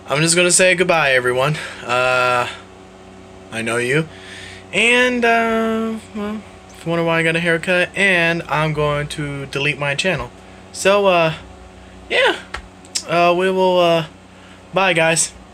I'm just gonna say goodbye, everyone. I know you. And, well, if you wonder why I got a haircut, and I'm going to delete my channel. So, yeah. We will, bye, guys.